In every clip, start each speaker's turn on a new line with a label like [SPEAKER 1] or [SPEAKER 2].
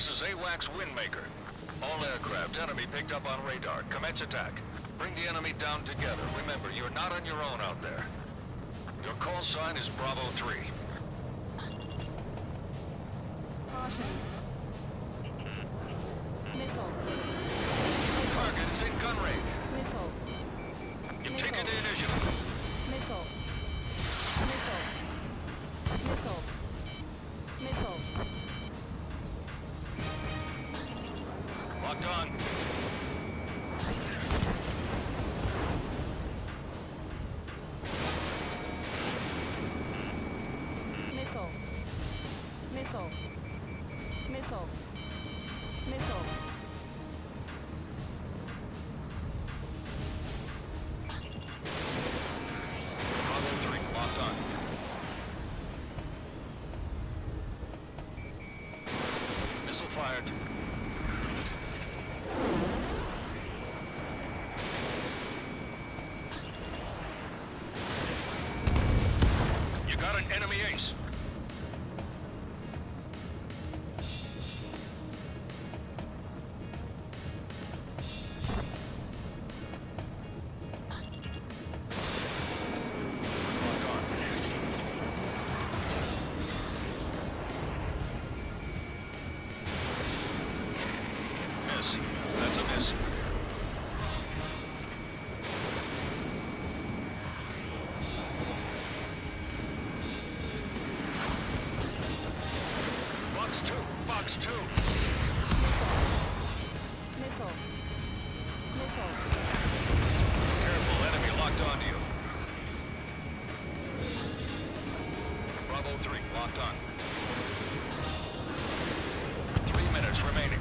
[SPEAKER 1] This is AWACS Windmaker. All aircraft, enemy picked up on radar. Commence attack. Bring the enemy down together. Remember, you're not on your own out there. Your call sign is Bravo 3.
[SPEAKER 2] Missile.
[SPEAKER 1] Target is in gun range.
[SPEAKER 2] Missile.
[SPEAKER 1] You've taken the initiative.
[SPEAKER 2] Missile. Missile. Missile. Missile.
[SPEAKER 1] Locked on.
[SPEAKER 2] Missile. Missile. Missile. Missile.
[SPEAKER 1] Bravo 3, locked on. Missile fired. You got an enemy ace. Locked on. Miss. That's a miss. Fox 2. Fox 2.
[SPEAKER 2] Missile. Missile.
[SPEAKER 1] Careful, enemy locked onto you. Bravo 3, locked on. 3 minutes remaining.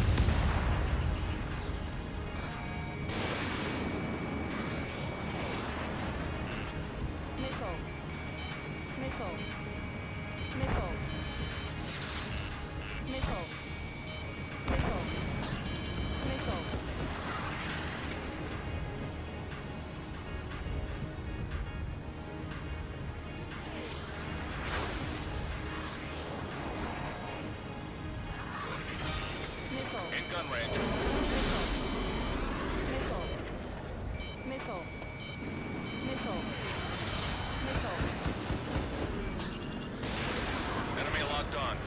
[SPEAKER 2] Missile. Missile. Missile. Missile. Missile. Missile. Missile.
[SPEAKER 1] In gun range.
[SPEAKER 2] Missile. Missile. Missile. Missile. Missile.
[SPEAKER 1] Enemy locked on.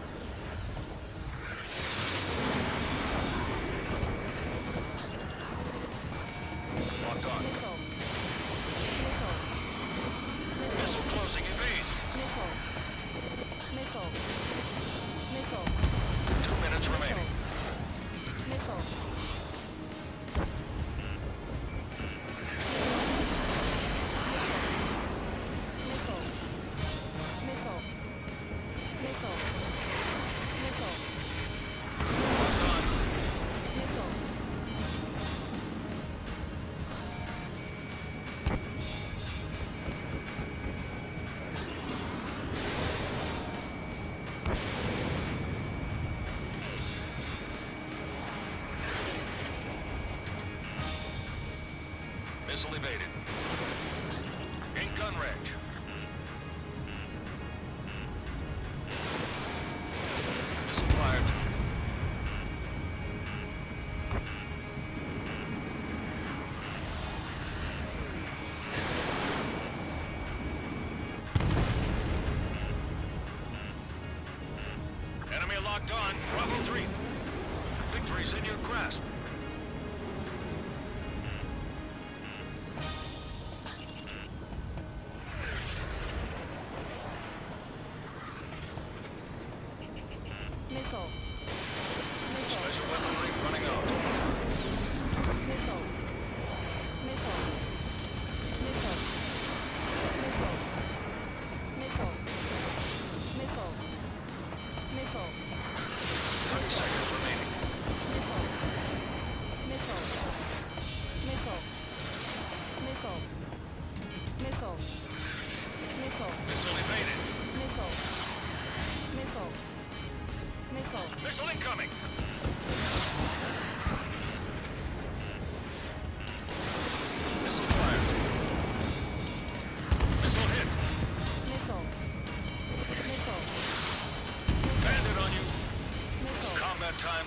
[SPEAKER 1] Locked on.
[SPEAKER 2] Missile. Missile.
[SPEAKER 1] Missile closing, evade.
[SPEAKER 2] Missile. Missile. Missile.
[SPEAKER 1] 2 minutes remaining.
[SPEAKER 2] Missile. Missile. Missile. Missile. Missile.
[SPEAKER 1] Locked on.
[SPEAKER 2] Missile.
[SPEAKER 1] Missile evaded. In gun range. Missile fired. Enemy locked on. Bravo 3. Victory's in your grasp.
[SPEAKER 2] Missile. Missile.
[SPEAKER 1] Special weaponry running out.
[SPEAKER 2] Missile. Missile. Missile. Missile. Missile. Missile. Missile.
[SPEAKER 1] 30 seconds remaining.
[SPEAKER 2] Missile.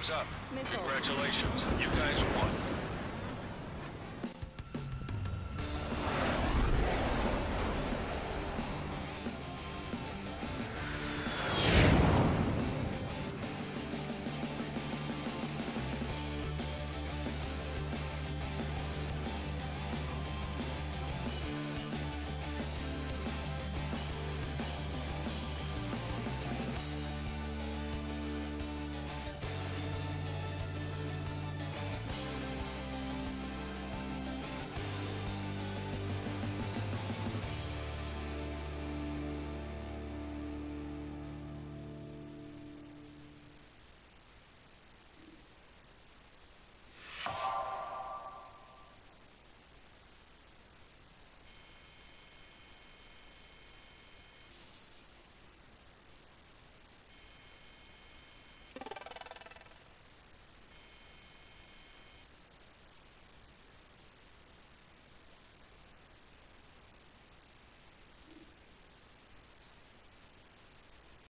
[SPEAKER 1] Time's up.
[SPEAKER 2] Missile.
[SPEAKER 1] Congratulations. You guys won.